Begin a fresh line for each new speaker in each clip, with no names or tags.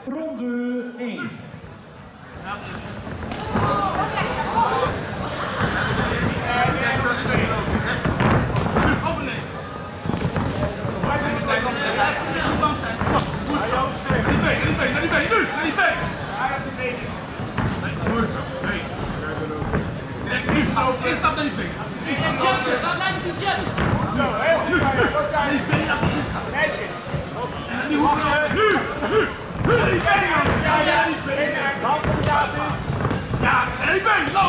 Ronde 1.
Eerst stap naar die been. Stap naar die jet. Netjes. Nu. Die been aan. Ja, die been. Ja, en die been. Loop.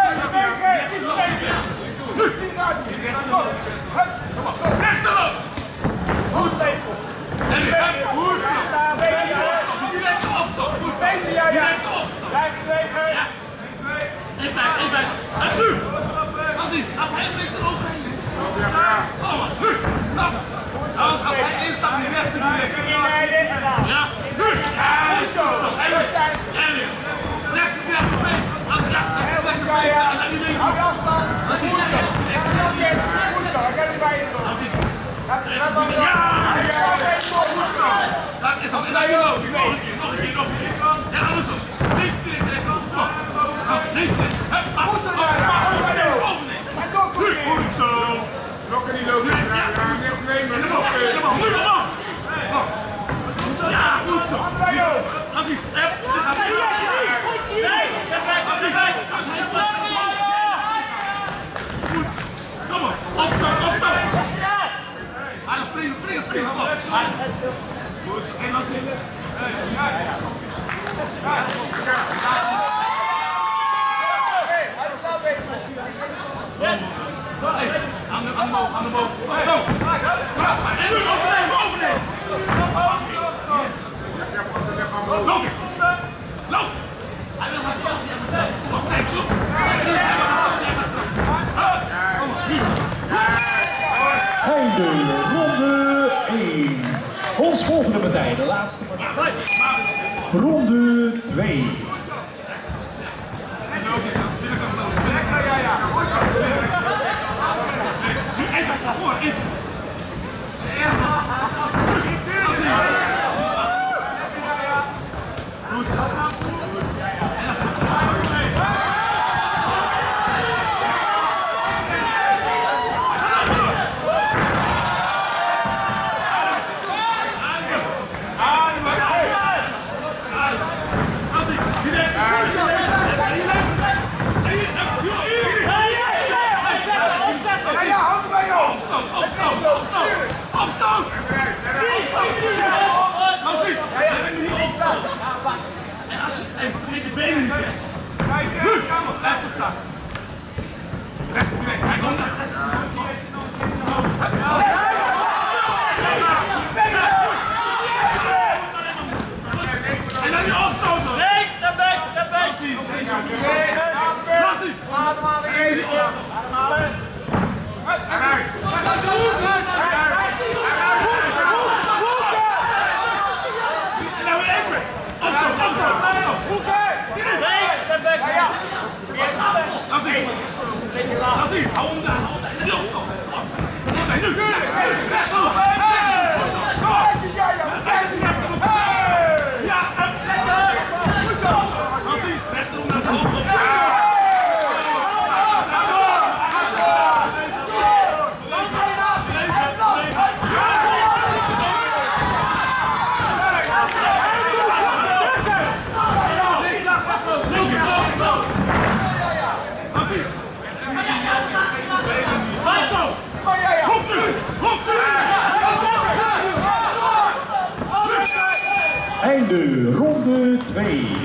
Rechterop. Goed zo. En die been. Goed zo. Directe opstap. Goed zo. Directe opstap. Blijf bewegen. Ja. Even. Dat is nu. Als hij is er overheen. Nu. Als hij instapt, die rechtste direct. Ja. Nu. Goed zo. En weer. Rechtste direct op veen. Als hij en dan die linker. Hou je afstand. Als hij rechtste direct. Goed zo. Ik heb die bij je door. Als hij. Ja. Goed zo. Dat is al. En dan hier ook. Nog een keer. En andersom. Links direct. Als links direct. Goed zo!
Lokken niet lopen.
Ja, goed zo! Als hij... Goed! Kom op! Opstaan! Ah, dan springen! Goed zo! En dan zitten! Yes! Aan de boven. Go! En nu overnemen! Loop! Hij wil gaan staan. Loop, nee, zo.
Einde ronde 1. Ons volgende partij, de laatste partij. Ronde 2.
Hou hem daar! En die opstap!
Einde ronde 2.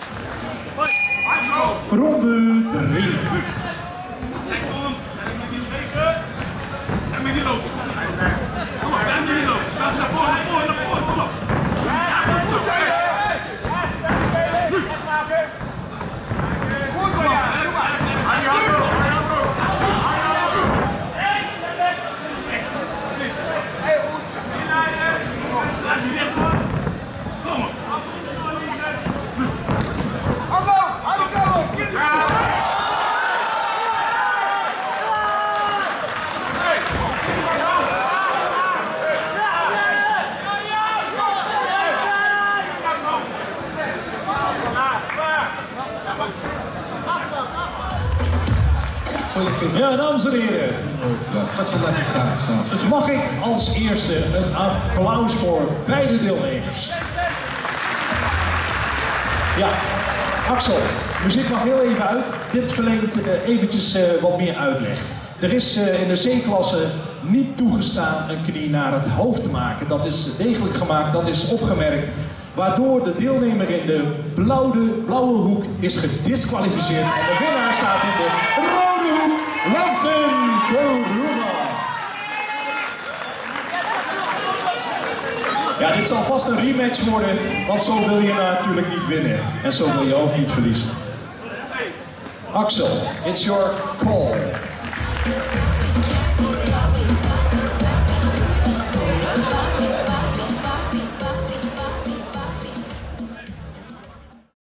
Ronde 3.
En met die lopen. Kom op, en met die lopen. Dat is naar voren, kom op. Ja, goed zo. Goed zo, ja. Kom op.
Goeie vis.
Ja, dames en heren.
Ja, het gaat wel lekker gaan.
Mag ik als eerste een applaus voor beide deelnemers. Ja, Axel, muziek mag heel even uit. Dit verleent eventjes wat meer uitleg. Er is in de C-klasse niet toegestaan een knie naar het hoofd te maken. Dat is degelijk gemaakt, dat is opgemerkt. Waardoor de deelnemer in de blauwe hoek is gedisqualificeerd. En de winnaar staat in de rode hoek, Lansen Koruma. Ja, dit zal vast een rematch worden, want zo wil je natuurlijk niet winnen. En zo wil je ook niet verliezen. Axel, it's your call.